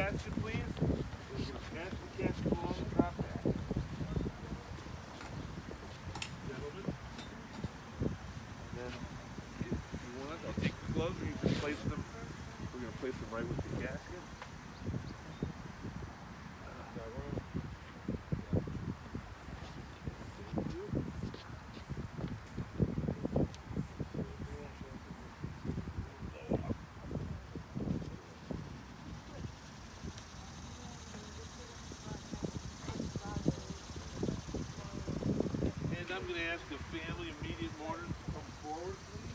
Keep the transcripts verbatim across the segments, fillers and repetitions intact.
casket, please. We're going to pass the casket along and drop that. Gentlemen. And then, if you want, I'll take the gloves and you can place them. We're going to place them right with the casket. I'm going to ask the family immediate mourners to come forward, please.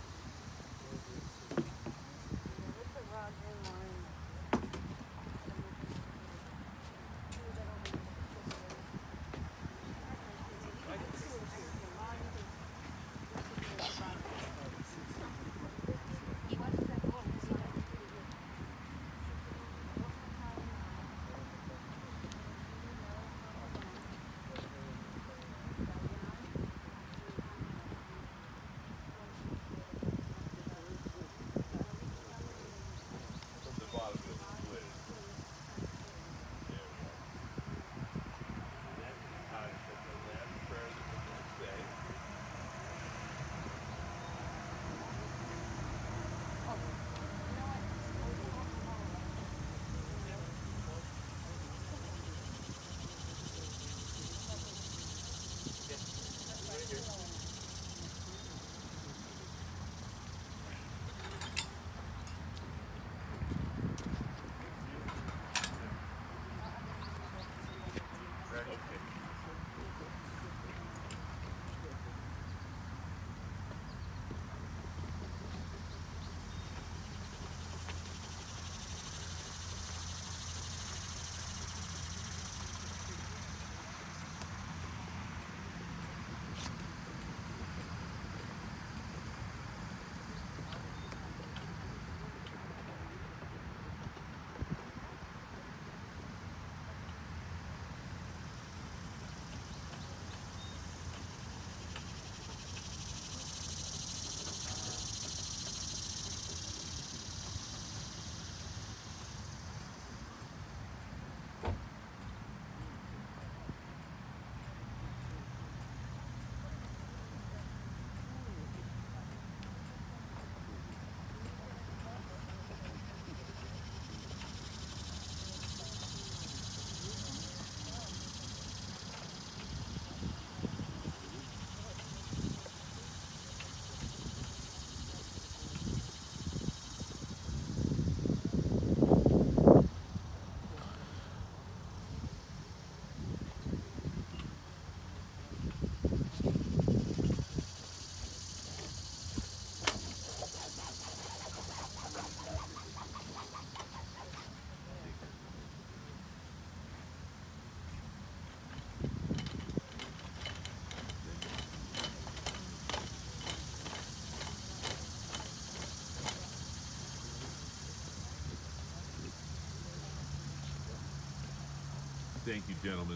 Thank you, gentlemen.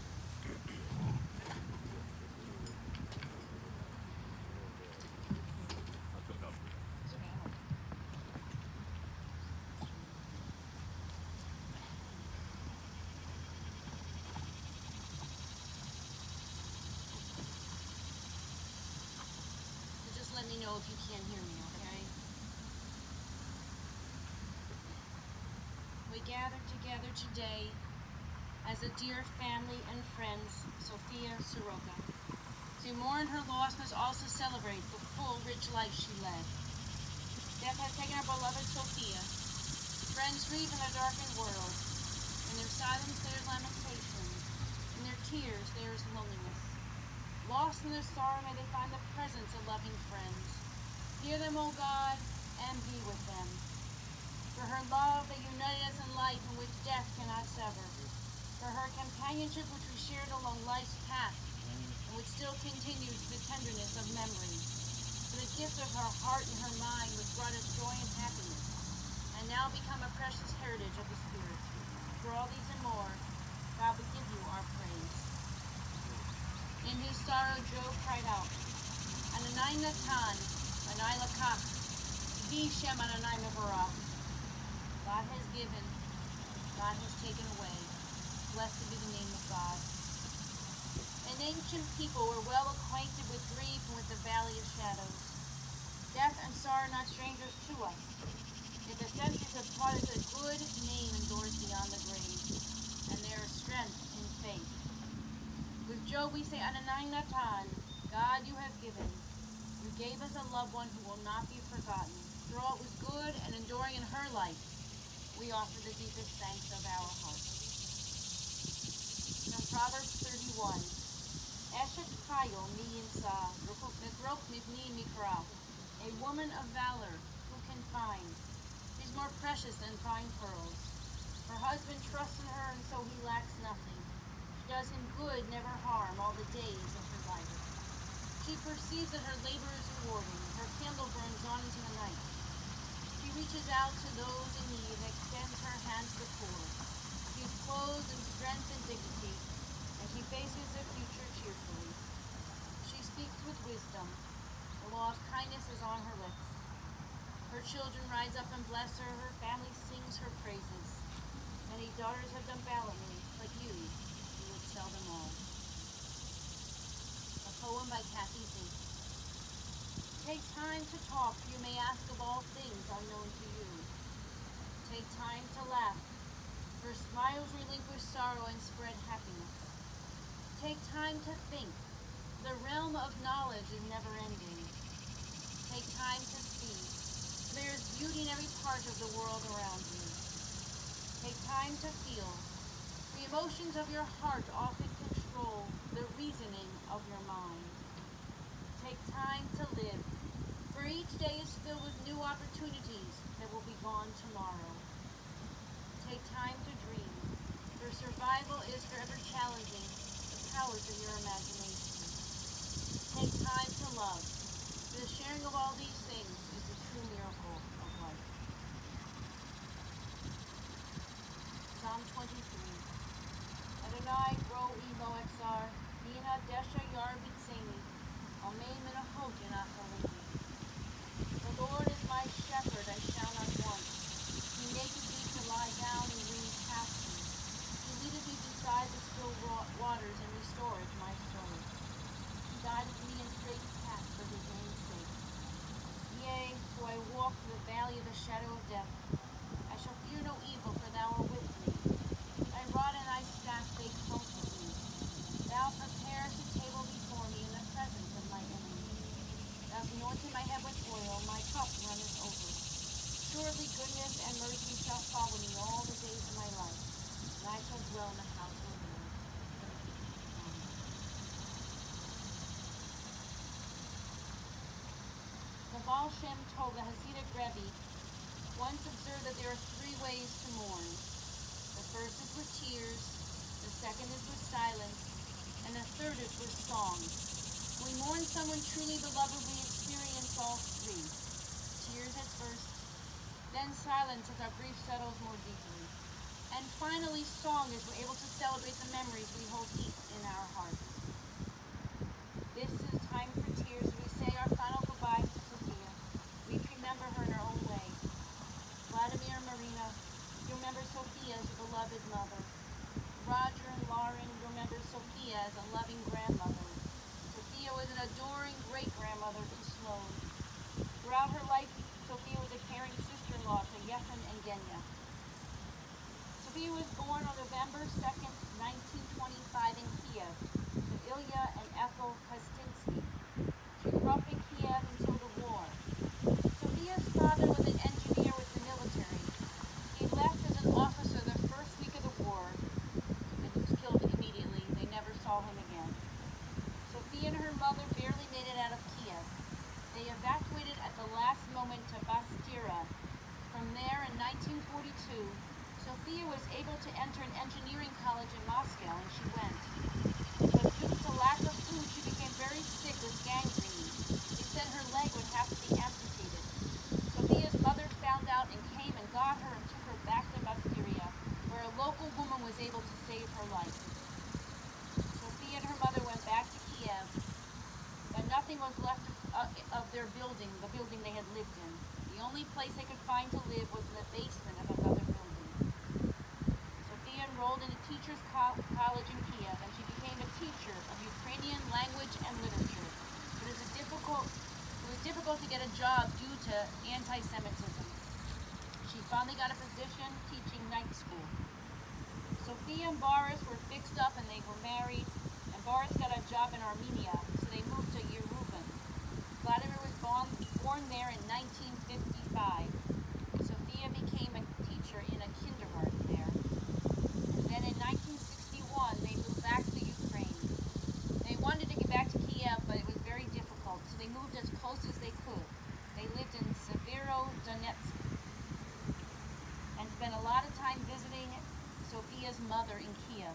Just let me know if you can't hear me, okay? We gathered together today as a dear family and friends, Sofya Soroka. To mourn her loss must also celebrate the full, rich life she led. Death has taken our beloved Sofya. Friends grieve in a darkened world. In their silence there is lamentation. In their tears there is loneliness. Lost in their sorrow may they find the presence of loving friends. Hear them, O God, and be with them. For her love that united us in life and which death cannot sever. For her companionship which we shared along life's path, and which still continues the tenderness of memory. For the gift of her heart and her mind which brought us joy and happiness, and now become a precious heritage of the Spirit. For all these and more, God will give you our praise. In his sorrow Job cried out, Ananai Natan, Anai Lakach, Bi Shem Ananai Mevarach. God has given, God has taken away. Blessed be the name of God. An ancient people were well acquainted with grief and with the valley of shadows. Death and sorrow are not strangers to us. Yet the centuries have taught us a good name endures beyond the grave, and there is strength in faith. With Job we say, Ananai Natan, God you have given. You gave us a loved one who will not be forgotten. For all it was good and enduring in her life, we offer the deepest thanks of our hearts. From Proverbs thirty-one, Eshet Chayil mi yinsa, mikrok mibni mikra. A woman of valor, who can find? She's more precious than fine pearls. Her husband trusts in her, and so he lacks nothing. She does him good, never harm, all the days of her life. She perceives that her labor is rewarding. Her candle burns on into the night. She reaches out to those in need and extends her hands to the poor. She is clothed in strength and dignity, and she faces the future cheerfully. She speaks with wisdom. The law of kindness is on her lips. Her children rise up and bless her. Her family sings her praises. Many daughters have done valiantly, but you, you would sell them all. A poem by Kathy Zink. Take time to talk, you may ask of all things unknown to you. Take time to laugh, for smiles relinquish sorrow and spread happiness. Take time to think, the realm of knowledge is never ending. Take time to see, there is beauty in every part of the world around you. Take time to feel, the emotions of your heart often control the reasoning of your mind. Take time to live, for each day is filled with new opportunities that will be gone tomorrow. Take time to dream, for survival is forever challenging the powers of your imagination. Take time to love, for the sharing of all these things is the true miracle of life. Psalm twenty-three. Adonai ro imo exar, Bina desha yar bitseni, Amen minahot inachaleni. The Lord is my shepherd, I shall not want. He maketh me to lie down in green pastures. He leadeth me beside the still waters, and restoreth my soul. He guideth me in straight paths for his name's sake. Yea, though I walk through the valley of the shadow of death, I shall fear no evil, for thou art with me. Thy rod and thy staff, they comfort me. Thou preparest a table before me in the presence of my enemies. Thou hast anointed my head with oil, my cup runneth over. Surely goodness and mercy shall follow me all the days of my life, and I shall dwell in the house of the Lord. Amen. The Baal Shem Tov, the Hasidic Rebbe, once observed that there are three ways to mourn. The first is with tears, the second is with silence, and the third is with song. When we mourn someone truly beloved, we experience all three. Tears at first, then silence as our grief settles more deeply, and finally song as we're able to celebrate the memories we hold deep in our hearts. This is a time for tears as we say our final goodbyes to Sofya. We remember her in our own way. Vladimir and Marina, you remember Sofya as a beloved mother. Roger and Lauren remember Sofya as a loving grandmother. Sofya was an adoring great-grandmother to Sloan. Throughout her life, Sofya was a caring sister-in-law to Yefim and Genya. Sofya was born on November second, nineteen twenty-five in Kiev to Ilya and Ethel Kostinsky. She grew up in Kiev until the war. Sofya's father was an engineer with the military. He left as an officer the first week of the war, and he was killed immediately. They never saw him again. Sofya and her mother barely made it out of Kiev. They evacuated at the last moment to Bastira. From there, in nineteen forty-two, Sofya was able to enter an engineering college in Moscow, and she went. But due to lack of food, she became very sick with gangrene. They said her leg would have to be amputated. Sofya's mother found out and came and got her and took her back to Bastira, where a local woman was able to save her life. Sofya and her mother went back to Kiev, but nothing was left of, uh, of their building, the building they had lived in. The only place they could find to live was in the basement of another building. enrolled in a teacher's co college in Kiev, and she became a teacher of Ukrainian language and literature. It was a difficult, it was difficult to get a job due to anti-Semitism. She finally got a position teaching night school. Sofya and Boris were fixed up and they were married, and Boris got a job in Armenia, so they moved to Yerevan. Vladimir was born, born there in nineteen fifty-five. Sofya became a teacher in a kindergarten there. And then in nineteen sixty-one, they moved back to Ukraine. They wanted to get back to Kiev, but it was very difficult, so they moved as close as they could. They lived in Severodonetsk and spent a lot of time visiting Sofya's mother in Kiev.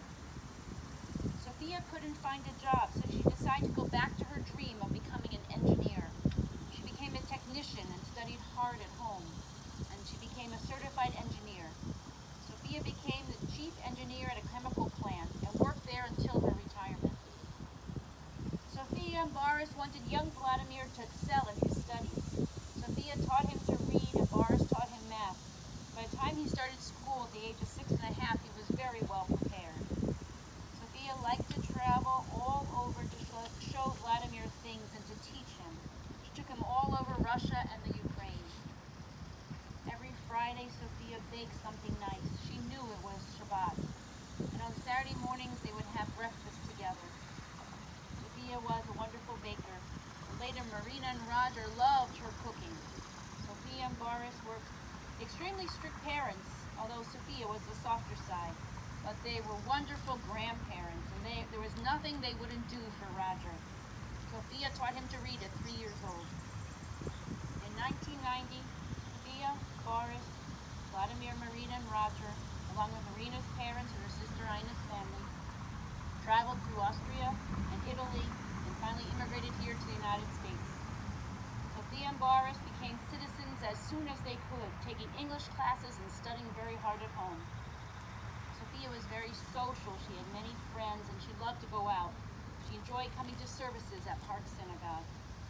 Sofya couldn't find a job, so she decided to go back to her dream of becoming an engineer. She became a technician and studied hard at home, and she became a certified engineer. Sofya became the chief engineer at a chemical plant and worked there until her retirement. Sofya and Boris wanted young Vladimir to excel in his studies. Sofya taught him to read and Boris taught him math. By the time he started school at the age of six and a half, he was very well prepared. Sofya liked to travel all over to show Vladimir things and to teach him. She took him all over Russia and the Ukraine. Every Friday, Sofya baked something nice. She knew it was Shabbat. And on Saturday mornings, they would have breakfast together. Sofya was a wonderful baker. And later, Marina and Roger loved her cooking. Sofya and Boris were extremely strict parents, although Sofya was the softer side. But they were wonderful grandparents, and they, there was nothing they wouldn't do for Roger. Sofya taught him to read at three years old. In nineteen ninety, Sofya, Boris, Vladimir, Marina, and Roger, along with Marina's parents and her sister Ina's family, traveled through Austria and Italy, and finally immigrated here to the United States. Sofya and Boris became citizens as soon as they could, taking English classes and studying very hard at home. Sofya was very social. She had many friends and she loved to go out. She enjoyed coming to services at Park Synagogue.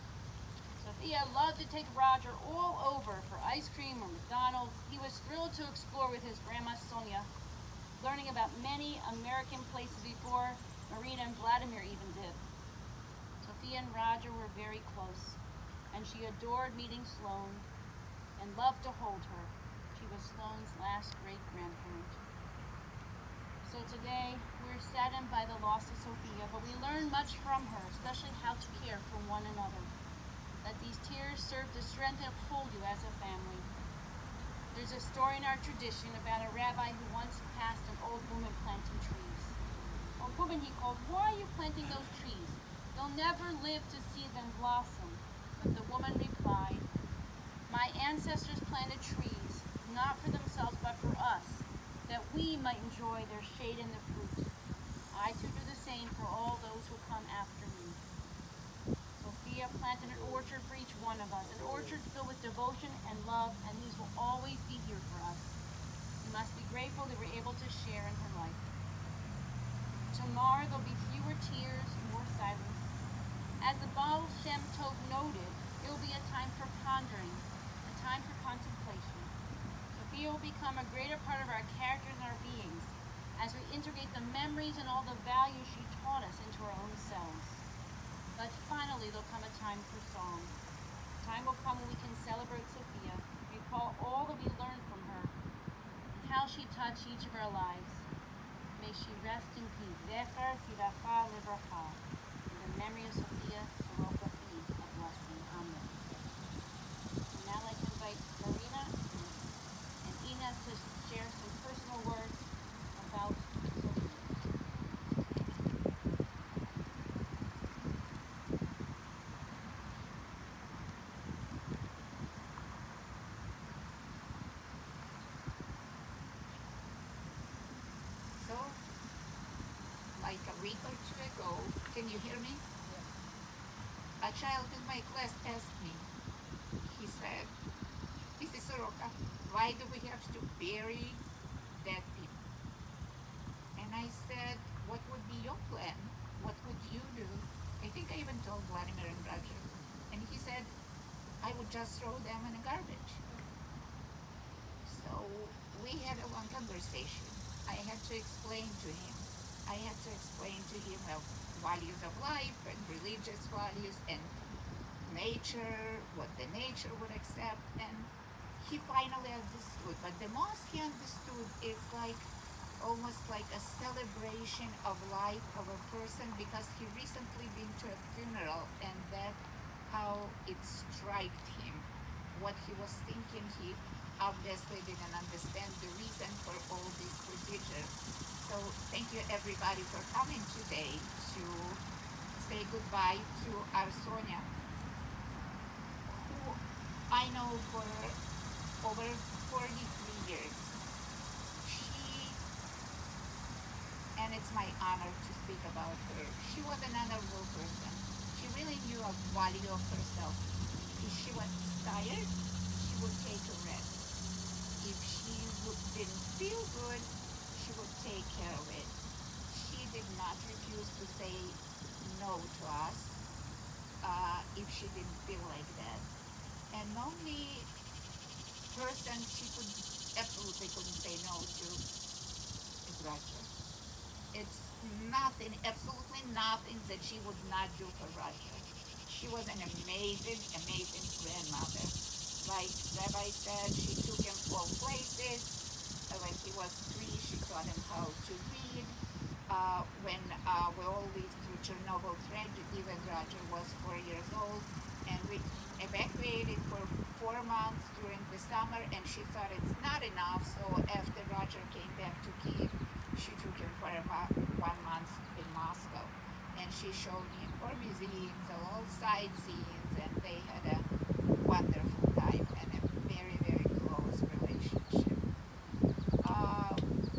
Sofya loved to take Roger all over for ice cream or McDonald's. He was thrilled to explore with his grandma Sonia, learning about many American places before Marina and Vladimir even did. Sofya and Roger were very close, and she adored meeting Sloane and loved to hold her. She was Sloane's last great-grandparent. So today, we're saddened by the loss of Sofya, but we learn much from her, especially how to care for one another. That these tears serve to strengthen and uphold you as a family. There's a story in our tradition about a rabbi who once passed an old woman planting trees. Old woman, he called, "Why are you planting those trees? You'll never live to see them blossom." But the woman replied, "My ancestors planted trees, not for themselves, but for us, that we might enjoy their shade and the fruit. I too do the same for all those who come after me." Sofya planted an orchard for each one of us, an orchard filled with devotion and love, and these will always be here for us. We must be grateful that we're able to share in her life. Tomorrow there'll be fewer tears, more silence. As the Baal Shem Tov noted, it will be a time for pondering, a time for contemplation. Sofya will become a greater part of our characters and our beings as we integrate the memories and all the values she taught us into our own selves. But finally, there'll come a time for song. A time will come when we can celebrate Sofya, recall all that we learned from her, and how she touched each of our lives. May she rest in peace. Zecher Tzidaka Livracha. In the memory of Sofya Soroka be a blessing. Amen. And now I'd like to invite Marina and Ina to share some personal words about Sofya. So, like a week or two ago, can you hear me? A child in my class asked me, he said, "Missus Soroka, why do we have to bury dead people?" And I said, "What would be your plan? What would you do?" I think I even told Vladimir and Roger. And he said, "I would just throw them in the garbage." So we had a long conversation. I had to explain to him. I had to explain to him of values of life and religious values and nature, what the nature would accept, and he finally understood. But the most he understood is like almost like a celebration of life of a person, because he recently been to a funeral, and that how it struck him. What he was thinking, he obviously didn't understand the reason for all this procedure. So thank you everybody for coming today to say goodbye to our Sonia, who I know for over forty-three years. She, and it's my honor to speak about her, she was an honorable person. She really knew a value of herself. If she was tired, she would take a rest. If she would, didn't feel good, she would take care of it. She did not refuse to say no to us uh, if she didn't feel like that. And the only person she could absolutely couldn't say no to is Russia. It's nothing, absolutely nothing that she would not do for Russia. She was an amazing, amazing grandmother. Like Rabbi said, she took him all places. Uh, When he was three, she taught him how to read. Uh, when uh, we all lived through Chernobyl tragedy, when Roger was four years old, and we evacuated for four months during the summer, and she thought it's not enough, so after Roger came back to Kiev, she took him for a mo- one month in Moscow, and she showed him four museums, all sightseeing, and they had a wonderful time and a very, very close relationship. Uh,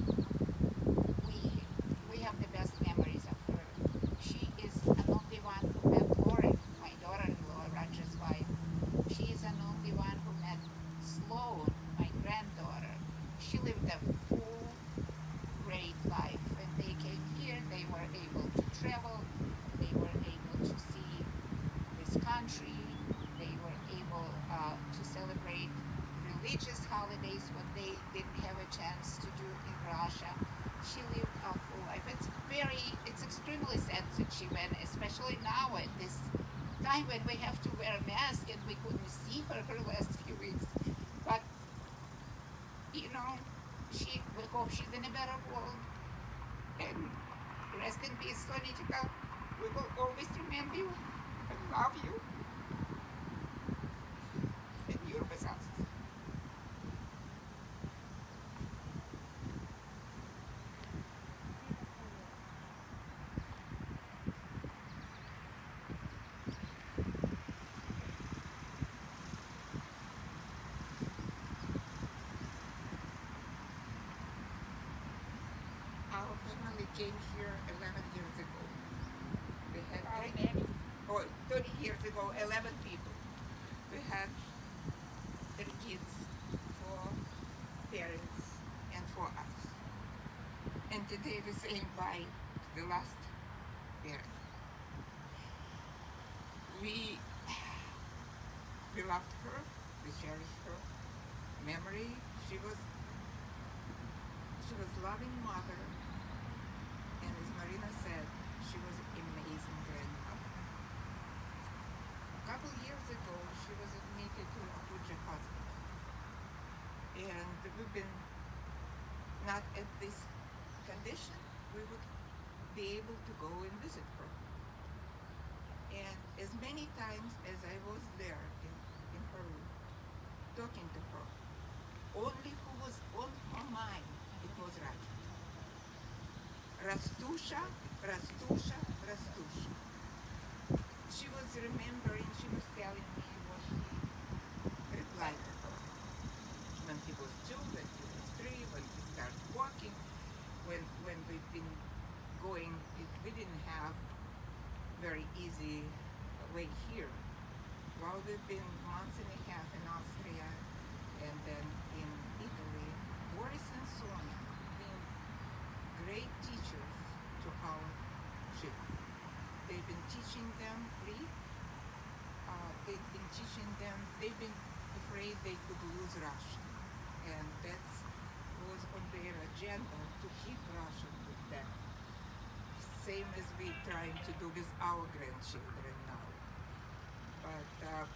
we we have the best memories of her. She is an only one who met Lauren, my daughter-in-law, Roger's wife. She is an only one who met Sloan, my granddaughter. She lived a full, great life. When they came here, they were able to travel. They were able to see this country. They were able uh, to celebrate religious holidays, what they didn't have a chance to do in Russia. She lived a full life. It's very, it's extremely sad that she went, especially now at this time when we have to wear a mask and we couldn't see her her last few weeks. But, you know, she, we hope she's in a better world. And rest in peace, Sonichka. We will always remember you and love you. And you're with us. Our family came here eleven years ago. We had Sorry, Daddy. or thirty years ago, eleven people. We had three kids, four parents, and four us. And today we're saying bye to the last parent. We, we loved her, we cherished her memory. She was, she was loving mother, and as Marina said, she was an amazing grandmother. A couple years ago, she was admitted to Abuja hospital, and we've been not at this condition, we would be able to go and visit her. And as many times as I was there in, in her room, talking to her, only who was on her mind, it was Raja. Rastusha, Rastusha, Rastusha. She was remembering, she was telling me what he replied to her. When he was two, when he was three, when he started walking, when when we've been going, it, we didn't have very easy way here. While we've been months and a half in Austria and then in Italy, Boris and Sonia been great teachers to our children. They've been teaching them read. Uh, they've been teaching them. They've been afraid they could lose Russian, and that's was on their agenda to keep Russian with them. Same as we trying to do with our grandchildren now. But uh,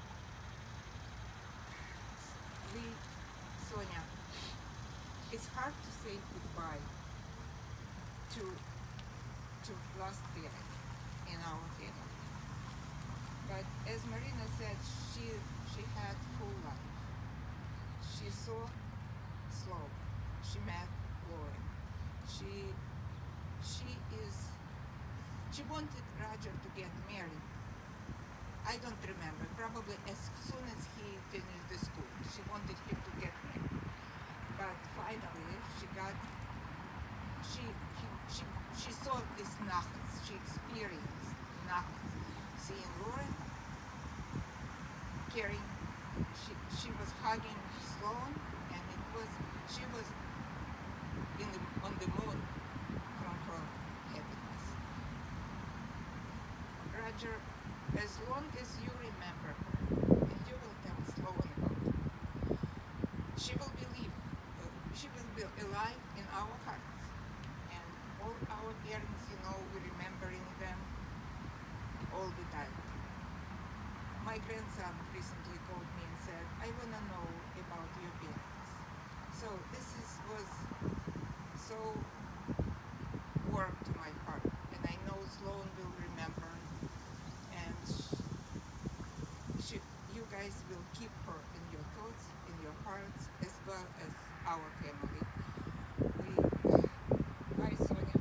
we, Sonia, it's hard to say goodbye to to last parent in our family. But as Marina said, she she had full life. She saw Slow. She met Lauren. She she is she wanted Roger to get married. I don't remember. Probably as soon as he finished the school, she wanted him to get married. But finally, she got she he, she she saw this nachas. She experienced nachas. Seeing Lauren carrying, she she was hugging Sloan, and it was she was in the on the moon from her happiness. Roger, as long as you remember her, and you will tell Sloan about her, she will believe, uh, she will be alive in our hearts, and all our parents, you know, we remembering them all the time. My grandson recently called me and said, I want to know about your parents. So this is, was so warm to my heart, and I know Sloan will remember, and she, she, you guys will keep her in your thoughts, in your hearts, as well as our family. We, bye, Sonia.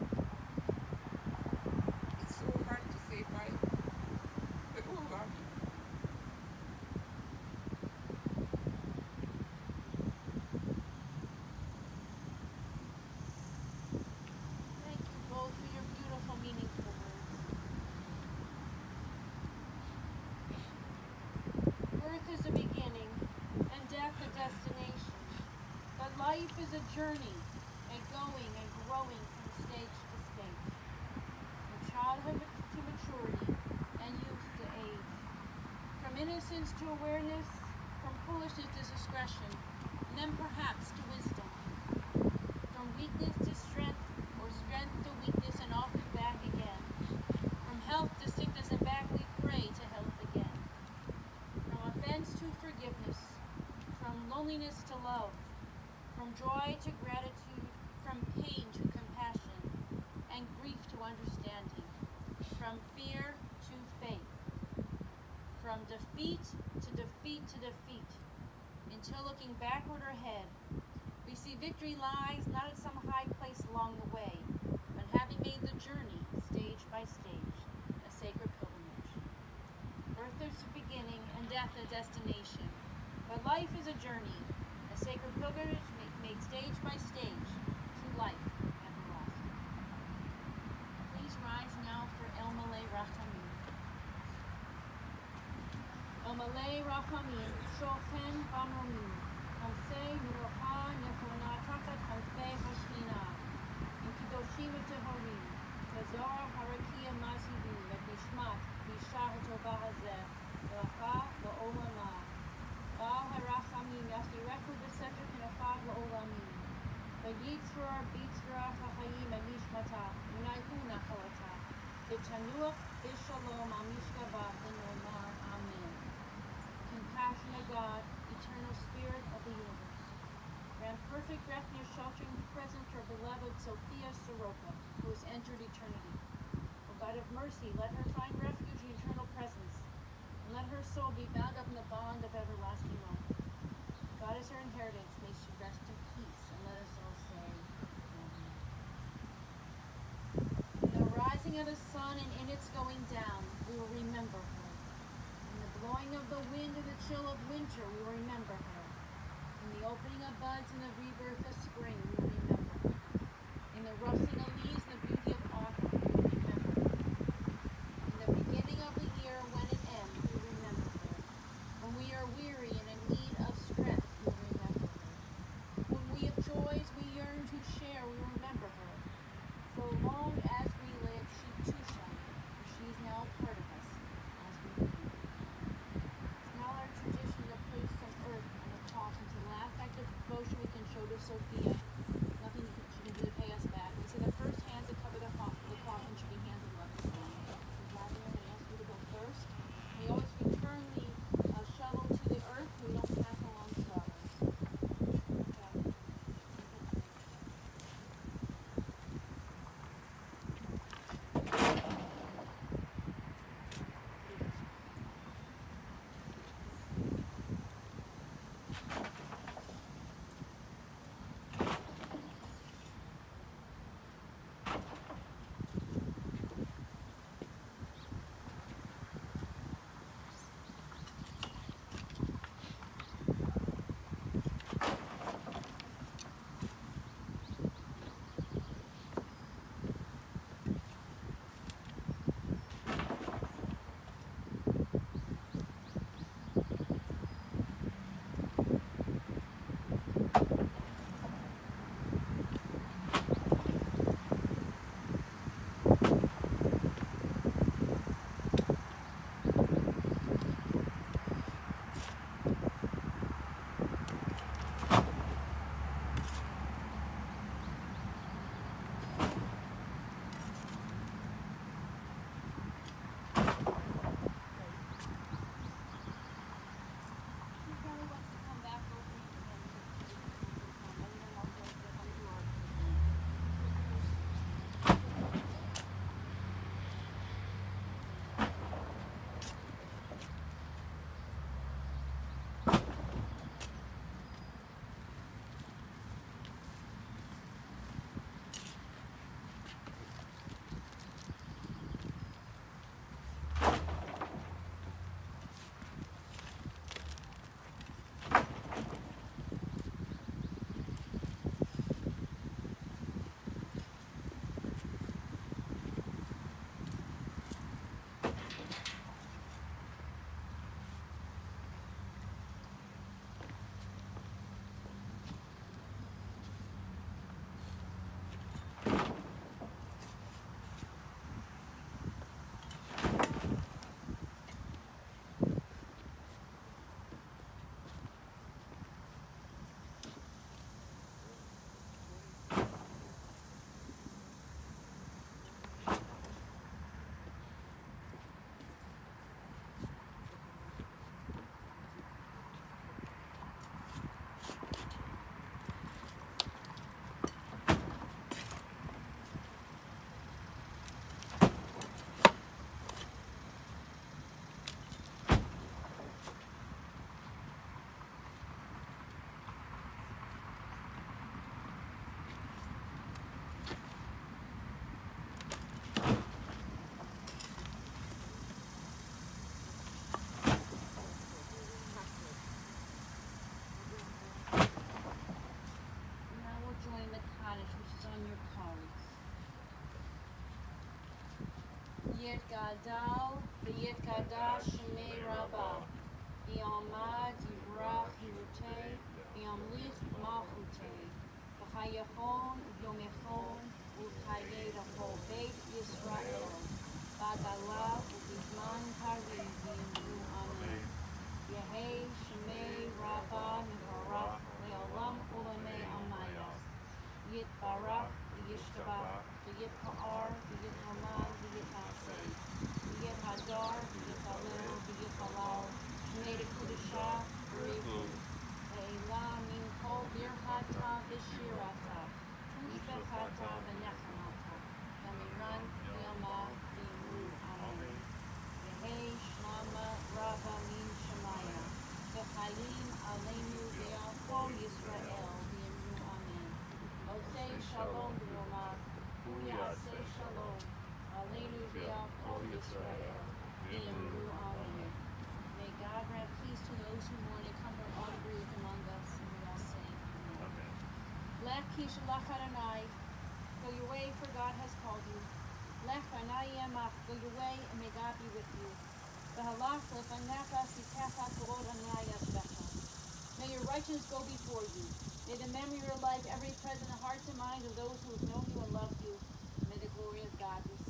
It's so hard to say bye, but we love you. Thank you both for your beautiful, meaningful words. Birth is a beginning, and death a destination. But life is a journey, a going and growing from stage to stage. From childhood to maturity, and youth to age. From innocence to awareness, from foolishness to discretion, and then perhaps to wisdom. From weakness to strength, or strength to weakness, and often back again. From health to sickness, and back we pray to health again. From offense to forgiveness, from loneliness to love, from joy to gratitude, from pain to compassion, and grief to understanding, from fear to faith, from defeat to defeat to defeat, until looking backward or ahead, we see victory lies not at some high place along the way, but having made the journey, stage by stage, a sacred pilgrimage. Birth is a beginning, and death a destination. But life is a journey, a sacred pilgrimage made stage by stage to life everlasting. Please rise now for El Malay Rachamim. El Malay Rachamim, Shochen Bamromim, Hamsei Nuroha Nefona Takat Hamsei Hashina, in Kidoshim Tehorim, Tazar Harakia Mazivim, Nishmat, Bishah Tova Hazeh, Racha La'olama. Baal harachamim yasdirechu b'seter k'nafad la'olamim. V'yitzra b'yitzra ha'chayim amishmata v'nayhu nachalata. V'tanuach b'shalom amishkava v'nomar amen. Compassionate God, eternal Spirit of the universe, grant perfect refuge, sheltering present to our beloved Sofya Soroka, who has entered eternity. O God of mercy, let her find refuge in eternal presence. And let her soul be bound up in the bond of everlasting life. God is her inheritance, may she rest in peace, and let us all say, Amen. In the rising of the sun and in its going down, we will remember her. In the blowing of the wind and the chill of winter, we will remember her. In the opening of buds and the rebirth of spring, we will remember her. In the rustling of leaves and the beauty of autumn, we will remember her. In the beginning of the year, when it ends, we remember her. When we are weary and in need of strength, we remember her. When we have joys we yearn to share, we remember her. So long as we live, she too shall live, for she is now part of us as we live. It's now our tradition to place some earth on the top until the last act of devotion we can show to Sofia. Yit Gadal, Yit Gadash Shemei Rabbah, Yamad Yivrach Hirutei, Yamlich Malchutei, V'chayachon Yomechon, U'chayei Rachol Beit Yisrael, Badalav U'bizman Karim V'yimru Amen. Yehei Shemei Rabbah Mivarach Le'olam Ulamei Amaya. Yit Barach V'yishtabach, V'yit Ha'ar, V'yit Haman, V'yit Hasei, V'yit Hadar, V'yit Halel, V'yit Halal, Shmei Dekudashah, V'revu, Ve'elah Min Kol Birchata V'shirata, V'ifechata V'nechamata, Yamiran V'yamah V'yimru Amen. Yehei Shlama Rabba Min Shemaya, V'chayim Aleinu Ve'al Kol Yisrael, V'yimru Amen. Osei Shalom B'yomah, U'yasei Shalom, Aleinu Ve'al Kol Yisrael, V'yimru Amen. May God grant peace to those who mourn and comfort all the bereaved among us, and we all say Amen. Lech ki shalach Adonai, go your way, for God has called you. Lech v'anai yemach, go your way, and may God be with you. V'halach lefanecha sitecha kavod Adonai yasvecha. May your righteousness go before you. May the memory of your life ever be present in the hearts and minds of those who have known you and loved you. May the glory of God be